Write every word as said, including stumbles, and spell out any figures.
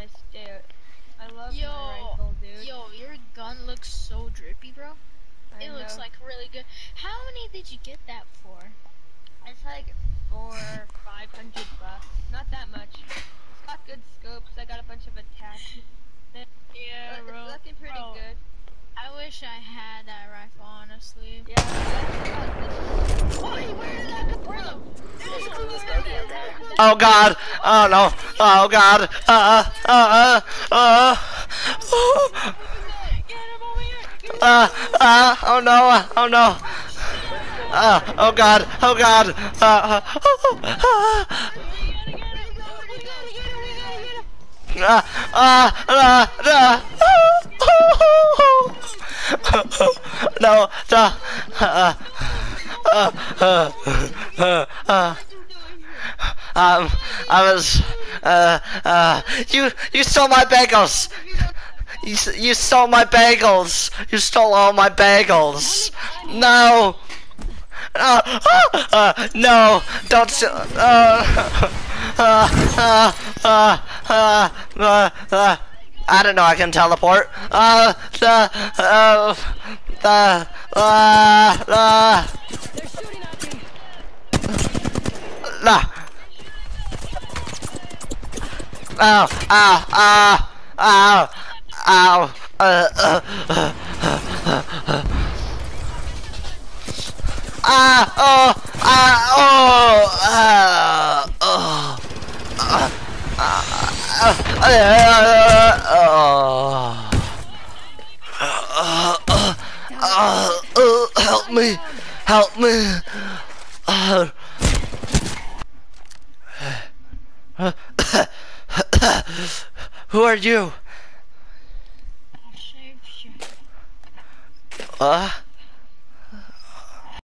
nice, dude. I love Yo, my rifle, dude. yo, your gun looks so drippy, bro. I It know. looks like really good. How many did you get that for? It's like four, five hundred bucks. Not that much. It's got good scopes. I got a bunch of attacks. Yeah, It's bro. looking pretty bro, good. I wish I had that rifle, honestly. Yeah. That's Oh, where did that come from? Oh God! Oh no! Oh God! Uh, uh, uh, uh, uh, uh, oh no! Oh no! Uh, oh God! Oh God! Uh, uh, uh, uh, uh, no! No! Uh, uh, uh, uh, uh. Um, I was, uh, uh, you, you stole my bagels! You, you stole my bagels! You stole all my bagels! No! Uh, uh, uh, no! Don't steal, uh, uh, uh, uh, uh, uh, uh, I don't know, I can teleport. Uh, the, uh, the, uh, uh, uh, Ow, ow, ow, ow, ow, uh, uh, uh, uh, uh. Ah, oh, ah, oh, ah, oh, ah, ah, ah, oh, help me, help me, uh, who are you? I saved you. Uh?